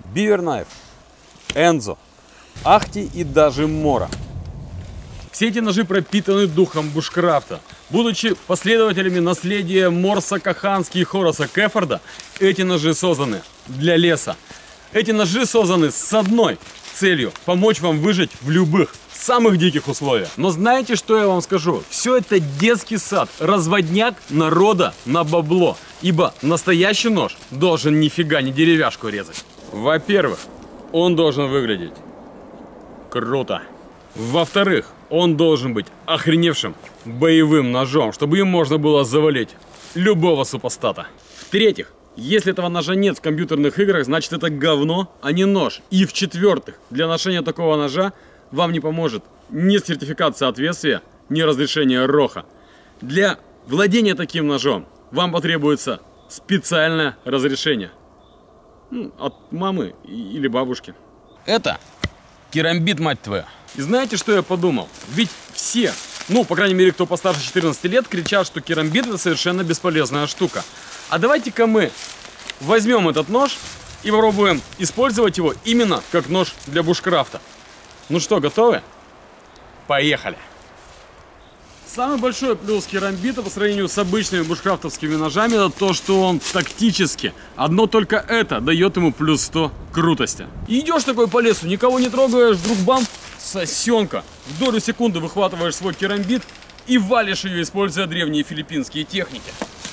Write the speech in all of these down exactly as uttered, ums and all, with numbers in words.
Beaver Knife, Enzo, Ахти и даже Мора. Все эти ножи пропитаны духом бушкрафта. Будучи последователями наследия Морса Кахански и Хораса Кефорда, эти ножи созданы для леса. Эти ножи созданы с одной целью – помочь вам выжить в любых, самых диких условиях. Но знаете, что я вам скажу? Все это детский сад, разводняк народа на бабло. Ибо настоящий нож должен нифига не деревяшку резать. Во-первых, он должен выглядеть круто. Во-вторых, он должен быть охреневшим боевым ножом, чтобы им можно было завалить любого супостата. В-третьих, если этого ножа нет в компьютерных играх, значит это говно, а не нож. И в-четвертых, для ношения такого ножа вам не поможет ни сертификат соответствия, ни разрешение РОХа. Для владения таким ножом вам потребуется специальное разрешение. Ну, от мамы или бабушки. Это керамбит, мать твою. И знаете, что я подумал? Ведь все, ну, по крайней мере, кто постарше четырнадцати лет, кричат, что керамбит это совершенно бесполезная штука. А давайте-ка мы возьмем этот нож и попробуем использовать его именно как нож для бушкрафта. Ну что, готовы? Поехали! Самый большой плюс керамбита по сравнению с обычными бушкрафтовскими ножами — это то, что он тактически. Одно только это дает ему плюс сто крутости. И идешь такой по лесу, никого не трогаешь, вдруг бам, сосенка. В долю секунды выхватываешь свой керамбит и валишь ее, используя древние филиппинские техники.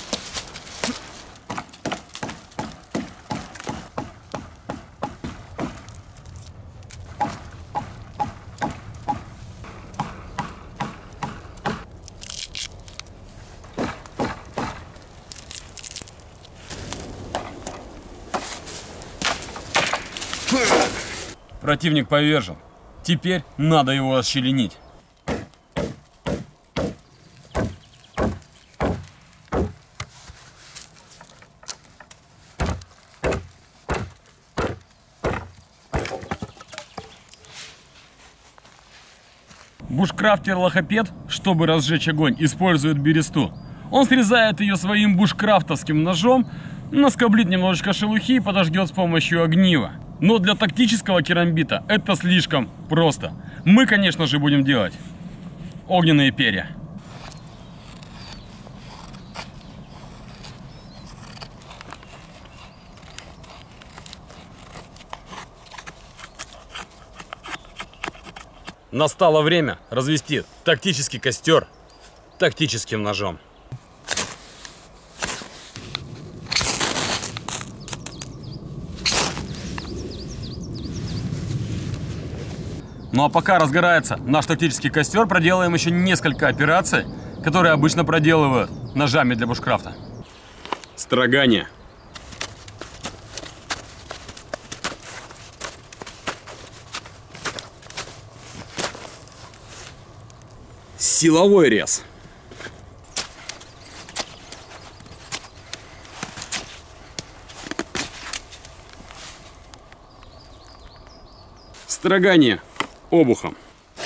Противник повержен. Теперь надо его расчленить. Бушкрафтер-лохопед, чтобы разжечь огонь, использует бересту. Он срезает ее своим бушкрафтовским ножом, наскоблит немножечко шелухи и подожгет с помощью огнива. Но для тактического керамбита это слишком просто. Мы, конечно же, будем делать огненные перья. Настало время развести тактический костер тактическим ножом. Ну а пока разгорается наш тактический костер, проделаем еще несколько операций, которые обычно проделывают ножами для бушкрафта. Строгание. Силовой рез. Строгание обухом.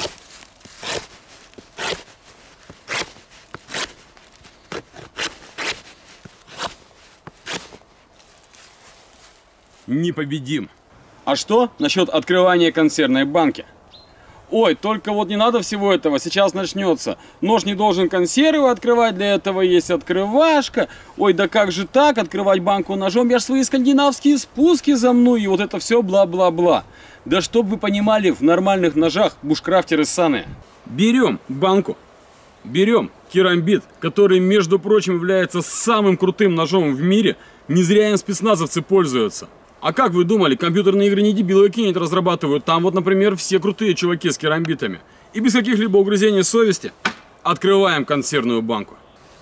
Непобедим. А что насчет открывания консервной банки? Ой, только вот не надо всего этого, сейчас начнется. Нож не должен консервы открывать, для этого есть открывашка. Ой, да как же так, открывать банку ножом? Я ж свои скандинавские спуски замну, и вот это все бла-бла-бла. Да чтоб вы понимали, в нормальных ножах бушкрафтеры ссаные. Берем банку, берем керамбит, который, между прочим, является самым крутым ножом в мире. Не зря им спецназовцы пользуются. А как вы думали, компьютерные игры не дебилы какие-нибудь разрабатывают? Там вот, например, все крутые чуваки с керамбитами. И без каких-либо угрызений совести открываем консервную банку.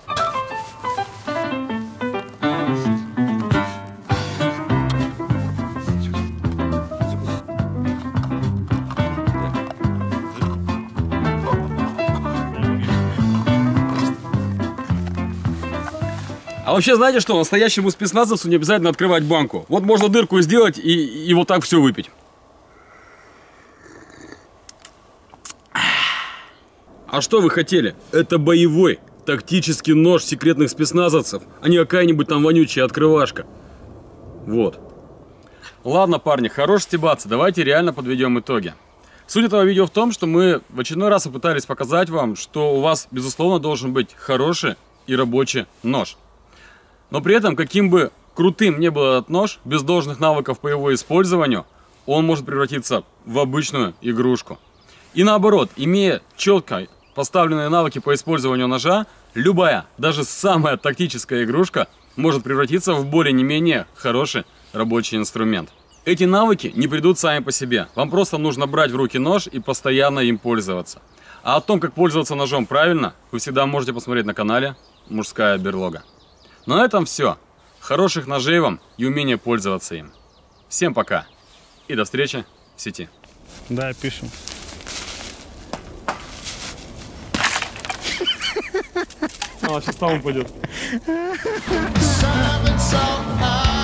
А вообще, знаете что, настоящему спецназовцу не обязательно открывать банку. Вот можно дырку сделать и, и вот так все выпить. А что вы хотели? Это боевой, тактический нож секретных спецназовцев, а не какая-нибудь там вонючая открывашка. Вот. Ладно, парни, хорош стебаться, давайте реально подведем итоги. Суть этого видео в том, что мы в очередной раз попытались показать вам, что у вас, безусловно, должен быть хороший и рабочий нож. Но при этом, каким бы крутым ни был этот нож, без должных навыков по его использованию, он может превратиться в обычную игрушку. И наоборот, имея четко поставленные навыки по использованию ножа, любая, даже самая тактическая игрушка может превратиться в более не менее хороший рабочий инструмент. Эти навыки не придут сами по себе. Вам просто нужно брать в руки нож и постоянно им пользоваться. А о том, как пользоваться ножом правильно, вы всегда можете посмотреть на канале «Мужская берлога». Но на этом все. Хороших ножей вам и умения пользоваться им. Всем пока и до встречи в сети. Да, пишем. А, сейчас там упадет.